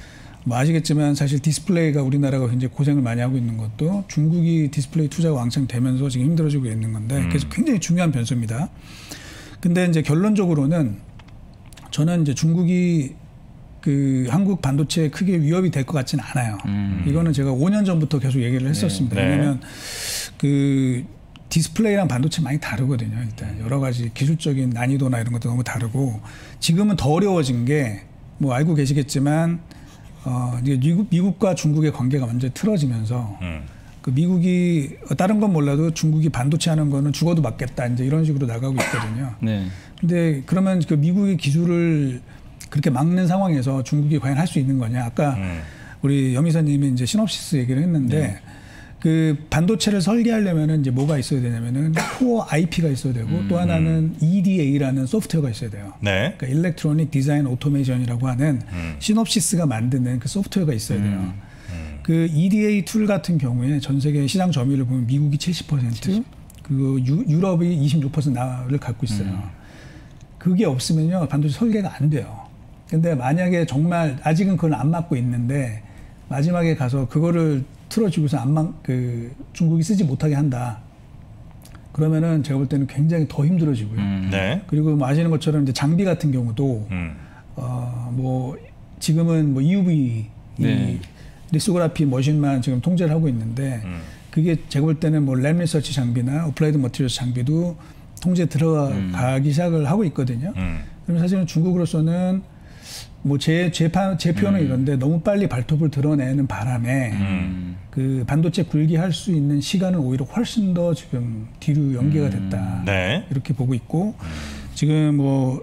뭐 아시겠지만 사실 디스플레이가 우리나라가 굉장히 고생을 많이 하고 있는 것도 중국이 디스플레이 투자가 왕창 되면서 지금 힘들어지고 있는 건데 그래서 굉장히 중요한 변수입니다. 근데 이제 결론적으로는 저는 이제 중국이 그 한국 반도체에 크게 위협이 될 것 같지는 않아요. 이거는 제가 5년 전부터 계속 얘기를 했었습니다. 네. 왜냐하면 그 디스플레이랑 반도체 많이 다르거든요. 일단 여러 가지 기술적인 난이도나 이런 것도 너무 다르고 지금은 더 어려워진 게 뭐 알고 계시겠지만 이제 미국과 중국의 관계가 완전히 틀어지면서 그 미국이 다른 건 몰라도 중국이 반도체 하는 거는 죽어도 맞겠다 이제 이런 식으로 나가고 있거든요. 네. 근데 그러면 그 미국의 기술을 그렇게 막는 상황에서 중국이 과연 할 수 있는 거냐? 아까 우리 염이사님이 이제 시놉시스 얘기를 했는데 네. 그 반도체를 설계하려면은 이제 뭐가 있어야 되냐면은 코어 IP가 있어야 되고 또 하나는 EDA라는 소프트웨어가 있어야 돼요. 네. 그러니까 일렉트로닉 디자인 오토메이션이라고 하는 시놉시스가 만드는 그 소프트웨어가 있어야 돼요. 그 EDA 툴 같은 경우에 전 세계 시장 점유율을 보면 미국이 70%, 그 유럽이 26%를 갖고 있어요. 그게 없으면요 반도체 설계가 안 돼요. 근데 만약에 정말 아직은 그걸 안 막고 있는데 마지막에 가서 그거를 틀어주고서 그 중국이 쓰지 못하게 한다. 그러면은 제가 볼 때는 굉장히 더 힘들어지고요. 네. 그리고 뭐 아시는 것처럼 이제 장비 같은 경우도 뭐 지금은 뭐 EUV 이 리소그라피 머신만 지금 통제를 하고 있는데 그게 제가 볼 때는 뭐 램 리서치 장비나 어플라이드 머티리얼 장비도 통제에 들어가기 시작을 하고 있거든요. 그러면 사실은 중국으로서는 뭐 제 표현은 이런데 너무 빨리 발톱을 드러내는 바람에 그 반도체 굴기할 수 있는 시간은 오히려 훨씬 더 지금 뒤로 연기가 됐다. 네. 이렇게 보고 있고 지금 뭐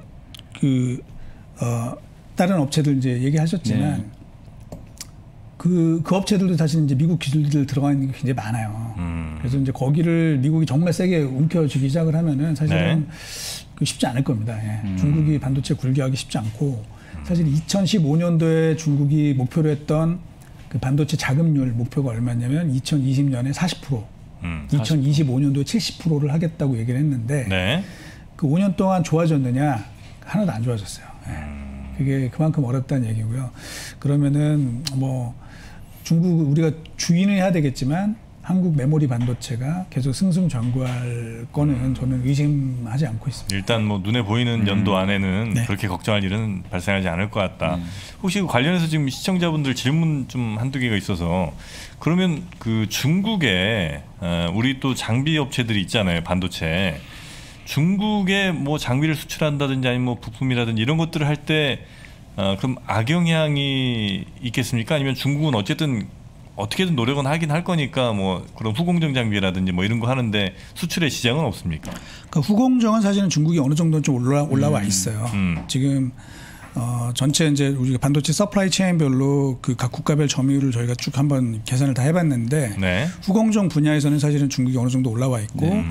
다른 업체들 이제 얘기하셨지만 네. 그 업체들도 사실 이제 미국 기술들 들어가 있는 게 굉장히 많아요. 그래서 이제 거기를 미국이 정말 세게 움켜쥐기 시작을 하면은 사실은 그 쉽지 않을 겁니다. 예. 중국이 반도체 굴기하기 쉽지 않고 사실 2015년도에 중국이 목표로 했던 그 반도체 자금률 목표가 얼마냐면 2020년에 40%, 2025년도에 70%를 하겠다고 얘기를 했는데 네. 그 5년 동안 좋아졌느냐? 하나도 안 좋아졌어요. 그게 그만큼 어렵다는 얘기고요. 그러면은 뭐 중국 우리가 주인을 해야 되겠지만 한국 메모리 반도체가 계속 승승장구할 거는 저는 의심하지 않고 있습니다. 일단 뭐 눈에 보이는 연도 안에는 네. 그렇게 걱정할 일은 발생하지 않을 것 같다. 혹시 관련해서 지금 시청자분들 질문 좀 한두 개가 있어서 그러면 그 중국에 우리 또 장비 업체들이 있잖아요. 반도체. 중국에 뭐 장비를 수출한다든지 아니면 뭐 부품이라든지 이런 것들을 할 때 그럼 악영향이 있겠습니까? 아니면 중국은 어쨌든 어떻게든 노력은 하긴 할 거니까 뭐 그런 후공정 장비라든지 뭐 이런 거 하는데 수출의 시장은 없습니까? 그러니까 후공정은 사실은 중국이 어느 정도는 좀 올라와 있어요. 지금 전체 이제 우리가 반도체 서플라이 체인별로 그 각 국가별 점유율을 저희가 쭉 한번 계산을 다 해봤는데 네. 후공정 분야에서는 사실은 중국이 어느 정도 올라와 있고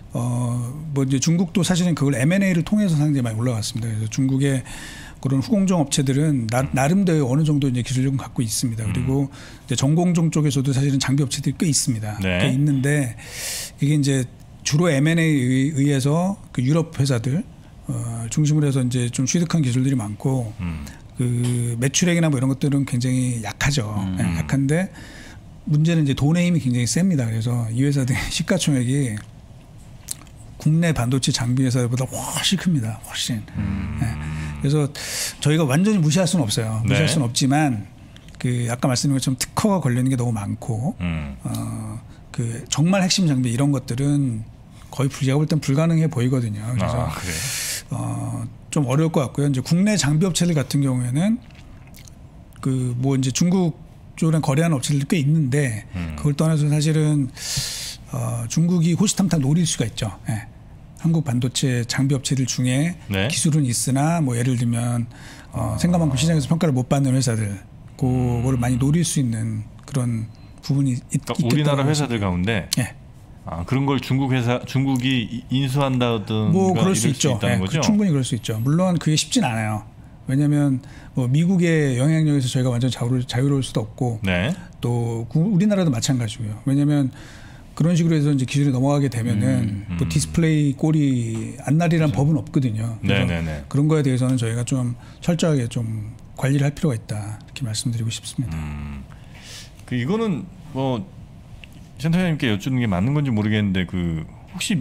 뭐 이제 중국도 사실은 그걸 M&A를 통해서 상당히 많이 올라왔습니다. 그래서 중국의 그런 후공정 업체들은 나름대로 어느 정도 이제 기술력은 갖고 있습니다. 그리고 이제 전공정 쪽에서도 사실은 장비 업체들이 꽤 있습니다. 네. 꽤 있는데 이게 이제 주로 M&A에 의해서 그 유럽 회사들 중심으로 해서 이제 좀 취득한 기술들이 많고 그 매출액이나 뭐 이런 것들은 굉장히 약하죠. 네, 약한데 문제는 이제 돈의 힘이 굉장히 셉니다. 그래서 이 회사들 시가총액이 국내 반도체 장비 회사보다 훨씬 큽니다. 훨씬. 네. 그래서 저희가 완전히 무시할 수는 없어요. 무시할 수는 없지만 그 아까 말씀드린 것처럼 특허가 걸리는 게 너무 많고 그 정말 핵심 장비 이런 것들은 거의 제가 볼 땐 불가능해 보이거든요. 그래서 좀 어려울 것 같고요. 이제 국내 장비 업체들 같은 경우에는 그 뭐 이제 중국 쪽이랑 거래하는 업체들도 꽤 있는데 그걸 떠나서 사실은 중국이 호시탐탐 노릴 수가 있죠. 예. 한국 반도체 장비 업체들 중에 네. 기술은 있으나 뭐 예를 들면 생각만큼 시장에서 평가를 못 받는 회사들 그거를 많이 노릴 수 있는 그런 부분이 있겠다. 우리나라 회사들 가운데 예. 그런 걸 중국이 인수한다든가 뭐 그럴 수 이럴 있죠. 있다는 거죠? 충분히 그럴 수 있죠. 물론 그게 쉽진 않아요. 왜냐하면 뭐 미국의 영향력에서 저희가 완전 자유로울 수도 없고 네. 또 우리나라도 마찬가지고요. 왜냐하면 그런 식으로 해서 이제 기술이 넘어가게 되면은 뭐 디스플레이 꼴이 안날이란 법은 없거든요. 그래서 네네네. 그런 거에 대해서는 저희가 좀 철저하게 좀 관리를 할 필요가 있다. 이렇게 말씀드리고 싶습니다. 그 이거는 뭐 센터장님께 여쭙는 게 맞는 건지 모르겠는데 그 혹시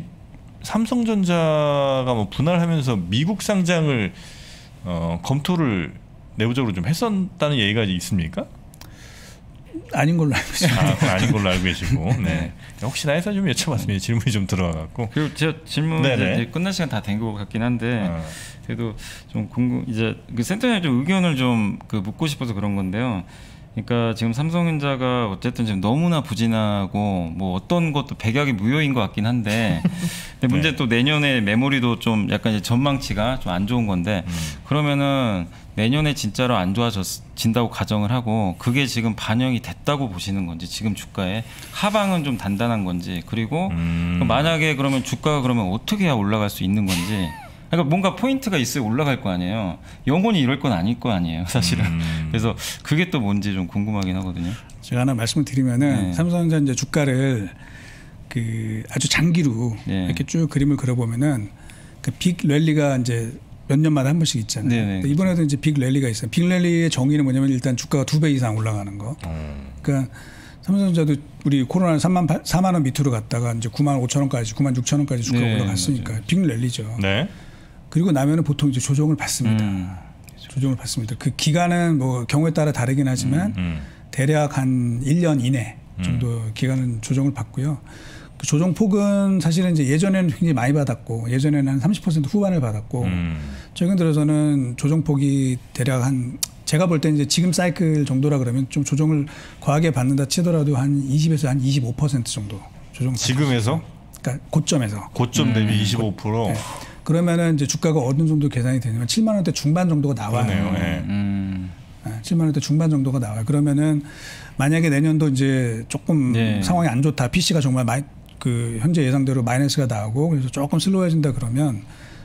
삼성전자가 뭐 분할하면서 미국 상장을 검토를 내부적으로 좀 했었다는 얘기가 있습니까? 아닌 걸로 알고 있습니다. 아닌 걸로 알고 계시고, 네. 혹시나 해서 좀 여쭤봤습니다. 질문이 좀 들어와갖고. 그리고 제가 질문 이제 끝날 시간 다 된 것 같긴 한데, 그래도 좀 이제 그 센터장님 좀 의견을 좀 그 묻고 싶어서 그런 건데요. 그러니까 지금 삼성전자가 어쨌든 지금 너무나 부진하고 뭐 어떤 것도 백약이 무효인 것 같긴 한데, 근데 문제 또 내년에 메모리도 좀 약간 이제 전망치가 좀 안 좋은 건데, 그러면은 내년에 진짜로 안 좋아진다고 가정을 하고 그게 지금 반영이 됐다고 보시는 건지, 지금 주가에 하방은 좀 단단한 건지, 그리고 만약에 그러면 주가가 그러면 어떻게 해야 올라갈 수 있는 건지, 그러니까 뭔가 포인트가 있어야 올라갈 거 아니에요. 영원히 이럴 건 아닐 거 아니에요, 사실은. 그래서 그게 또 뭔지 좀 궁금하긴 하거든요. 제가 하나 말씀을 드리면은 삼성전자 이제 주가를 그 아주 장기로 이렇게 쭉 그림을 그려보면은 그 빅 랠리가 이제 몇 년마다 한 번씩 있잖아요. 이번에도 이제 빅 랠리가 있어요. 빅 랠리의 정의는 뭐냐면 일단 주가가 2배 이상 올라가는 거. 그러니까 삼성전자도 우리 코로나 4만 원 밑으로 갔다가 이제 9만 5천 원까지, 9만 6천 원까지 주가가 올라갔으니까 맞아요. 빅 랠리죠. 네. 그리고 나면은 보통 이제 조정을 받습니다. 조정을 받습니다. 그 기간은 뭐 경우에 따라 다르긴 하지만 대략 한 1년 이내 정도 기간은 조정을 받고요. 그 조정 폭은 사실은 이제 예전에는 굉장히 많이 받았고, 예전에는 한 30% 후반을 받았고, 최근 들어서는 조정 폭이 대략 한, 제가 볼 때 이제 지금 사이클 정도라 그러면 좀 조정을 과하게 받는다 치더라도 한 20에서 한 25% 정도 조정. 지금에서? 그러니까 고점에서. 고점 대비 25%. 네. 그러면은 이제 주가가 어느 정도 계산이 되냐면 7만 원대 중반 정도가 나와요. 네. 7만 원대 중반 정도가 나와요. 그러면은 만약에 내년도 이제 조금 상황이 안 좋다, PC가 정말 그 현재 예상대로 마이너스가 나오고 그래서 조금 슬로우해진다 그러면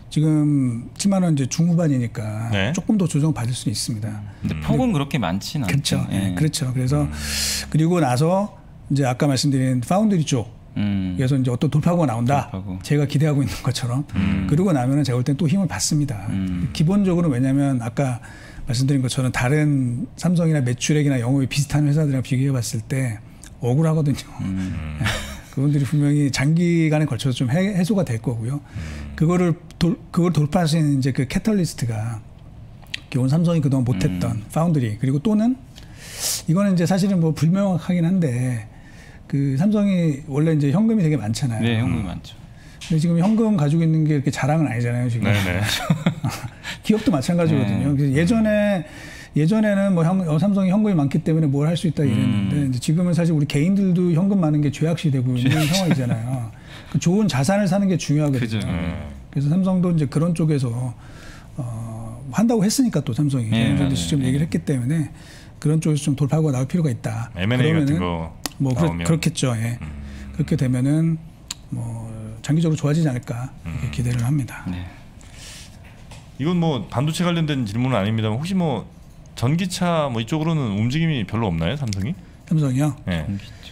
지금 7만 원 이제 중후반이니까 조금 더 조정 받을 수 있습니다. 근데 폭은 그렇게 많지는 않죠. 그렇죠. 네. 그렇죠. 그래서 그리고 나서 이제 아까 말씀드린 파운드리 쪽. 그래서 이제 어떤 돌파구가 나온다. 제가 기대하고 있는 것처럼. 그러고 나면은 제가 볼 땐 또 힘을 받습니다. 기본적으로 왜냐하면 아까 말씀드린 것처럼 다른 삼성이나 매출액이나 영업이 비슷한 회사들이랑 비교해 봤을 때 억울하거든요. 그분들이 분명히 장기간에 걸쳐서 좀 해소가 될 거고요. 그걸 돌파할 수 있는 이제 그 캐탈리스트가 기본 삼성이 그동안 못했던 파운드리, 그리고 또는 이거는 이제 사실은 뭐 불명확하긴 한데 그 삼성이 원래 이제 현금이 되게 많잖아요. 네, 현금이 많죠. 근데 지금 현금 가지고 있는 게 이렇게 자랑은 아니잖아요, 지금. 네네. 기업도 마찬가지거든요. 그래서 예전에는 뭐 삼성이 현금이 많기 때문에 뭘 할 수 있다 이랬는데 이제 지금은 사실 우리 개인들도 현금 많은 게 죄악시되고 있는 상황이잖아요. 그 좋은 자산을 사는 게 중요하거든요. 그래서 삼성도 이제 그런 쪽에서 한다고 했으니까 또 삼성이 직접 얘기를 했기 때문에 그런 쪽에서 좀 돌파구가 나올 필요가 있다. M&A 같은 거 뭐 그렇겠죠. 예. 그렇게 되면은 뭐 장기적으로 좋아지지 않을까 이렇게 기대를 합니다. 네. 이건 뭐 반도체 관련된 질문은 아닙니다만 혹시 뭐 전기차 뭐 이쪽으로는 움직임이 별로 없나요, 삼성이? 삼성이요? 네.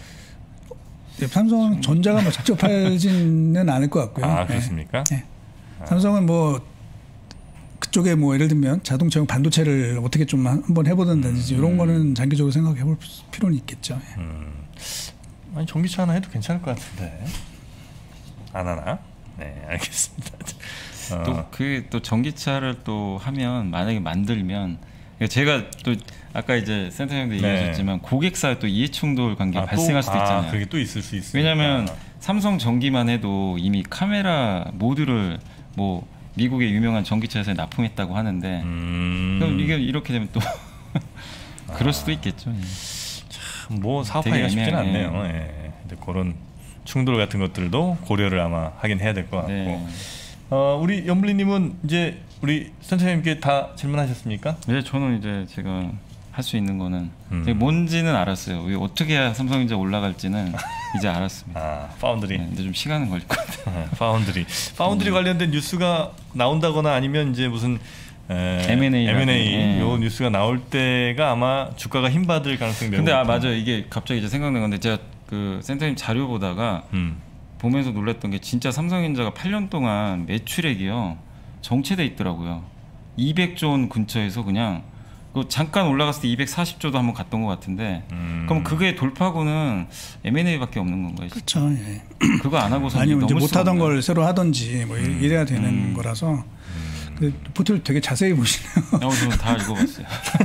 삼성 전자가 뭐 직접 팔지는 않을 것 같고요. 아, 그렇습니까? 네. 삼성은 뭐 그쪽에 뭐 예를 들면 자동차용 반도체를 어떻게 좀 한번 해보든지 이런 거는 장기적으로 생각해 볼 필요는 있겠죠. 아니 전기차 하나 해도 괜찮을 것 같은데 안 하나? 네, 알겠습니다. 또 전기차를 또 하면 만약에 만들면 제가 또 아까 이제 센터장도 얘기하셨지만 고객사에 또 이해충돌 관계가 발생할 수도 있잖아요. 그게 또 있을 수 있어요. 왜냐하면 삼성 전기만 해도 이미 카메라 모듈을 뭐 미국의 유명한 전기차에서 납품했다고 하는데 그럼 이게 이렇게 되면 또 그럴 수도 있겠죠. 뭐 사업하기가 쉽지는 않네요. 예. 근데 그런 충돌 같은 것들도 고려를 아마 하긴 해야 될 것 같고. 네. 우리 염블리님은 이제 우리 센터장님께 다 질문하셨습니까? 네, 저는 이제 제가 할 수 있는 거는 뭔지는 알았어요. 어떻게 해야 삼성전자 올라갈지는 이제 알았습니다. 아, 파운드리. 네, 근데 좀 시간은 걸릴 것 같아요. 파운드리 관련된 뉴스가 나온다거나 아니면 이제 무슨 M&A 요 뉴스가 나올 때가 아마 주가가 힘받을 가능성이 매우 높아요. 근데 맞아요. 이게 갑자기 이제 생각난 건데 제가 그 센터님 자료 보다가 보면서 놀랐던 게 진짜 삼성전자가 8년 동안 매출액이요 정체돼 있더라고요. 200조 원 근처에서 그냥 잠깐 올라갔을 때 240조도 한번 갔던 것 같은데 그럼 그게 돌파구는 M&A밖에 없는 건가요? 그렇죠. 예. 그거 안 하고서 아니면 이제 못하던 걸 새로 하던지 뭐 이래야 되는 거라서. 근데 포트를 되게 자세히 보시네요. 저는 다 읽어봤어요.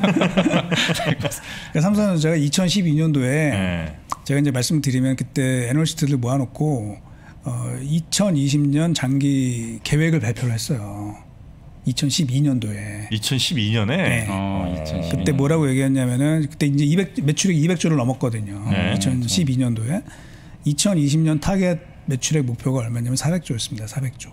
그러니까 삼성전자가 2012년도에 제가 이제 말씀드리면 그때 애널리스트들 모아놓고 2020년 장기 계획을 발표를 했어요. 2012년도에. 2012년에? 네. 2012년. 그때 뭐라고 얘기했냐면은 그때 이제 매출액 200조를 넘었거든요. 2012년도에. 2020년 타겟 매출액 목표가 얼마냐면 400조였습니다. 400조.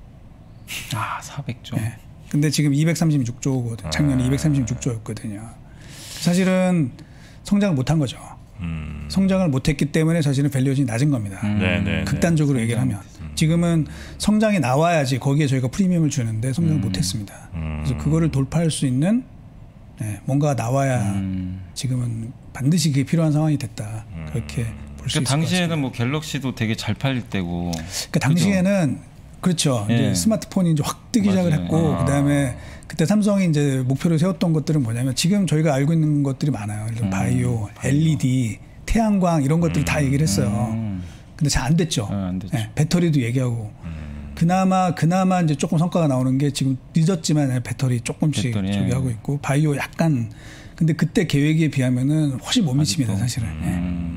400조. 네. 근데 지금 236조거든요. 작년에 236조였거든요. 사실은 성장을 못한 거죠. 성장을 못했기 때문에 사실은 밸류에이션이 낮은 겁니다. 극단적으로 얘기를 하면. 지금은 성장이 나와야지 거기에 저희가 프리미엄을 주는데 성장을 못했습니다. 그래서 그거를 돌파할 수 있는 뭔가가 나와야 지금은 반드시 그게 필요한 상황이 됐다. 그렇게 볼 수 있을 것 같습니다. 당시에는 뭐 갤럭시도 되게 잘 팔릴 때고. 그러니까 당시에는 그렇죠. 이제 스마트폰이 이제 확 뜨기 시작을 했고 그다음에 그때 삼성이 이제 목표를 세웠던 것들은 뭐냐면 지금 저희가 알고 있는 것들이 많아요. 바이오, LED, 태양광 이런 것들을 다 얘기를 했어요. 근데 잘 안 됐죠. 안 됐죠. 배터리도 얘기하고 그나마 이제 조금 성과가 나오는 게 지금 늦었지만 배터리 조금씩 저기 하고 있고 바이오 약간 근데 그때 계획에 비하면은 훨씬 못 미칩니다 사실은.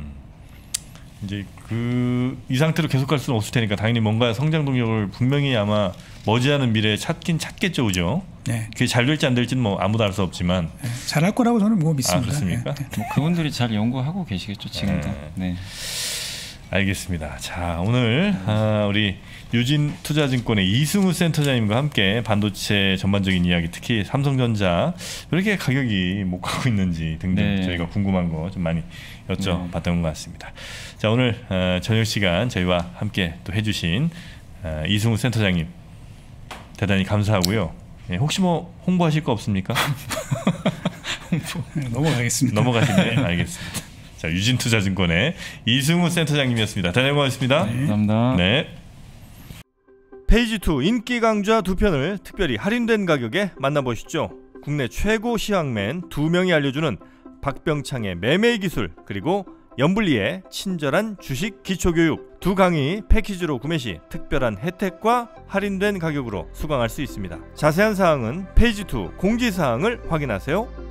이제 이 상태로 계속 갈 수는 없을 테니까 당연히 뭔가 성장 동력을 분명히 아마 머지않은 미래에 찾겠죠, 그죠? 네. 그게 잘 될지 안 될지는 뭐 아무도 알 수 없지만 잘할 거라고 저는 뭐 믿습니다. 그렇습니까? 뭐 그분들이 잘 연구하고 계시겠죠 지금도. 네. 알겠습니다. 자, 오늘 우리 유진투자증권의 이승우 센터장님과 함께 반도체 전반적인 이야기, 특히 삼성전자 왜 이렇게 가격이 못 가고 있는지 등등 저희가 궁금한 거 좀 많이 여쭤봤던 것 같습니다. 자, 오늘 저녁 시간 저희와 함께 또 해주신 이승우 센터장님 대단히 감사하고요. 혹시 뭐 홍보하실 거 없습니까? 넘어가겠습니다. 넘어가시네. 알겠습니다. 자, 유진투자증권의 이승우 센터장님이었습니다. 대단히 고맙습니다. 네. 감사합니다. 네. 페이지2 인기 강좌 2편을 특별히 할인된 가격에 만나보시죠. 국내 최고 시황맨 2명이 알려주는 박병창의 매매 기술, 그리고 연불리의 친절한 주식 기초교육, 두 강의 패키지로 구매 시 특별한 혜택과 할인된 가격으로 수강할 수 있습니다. 자세한 사항은 페이지2 공지사항을 확인하세요.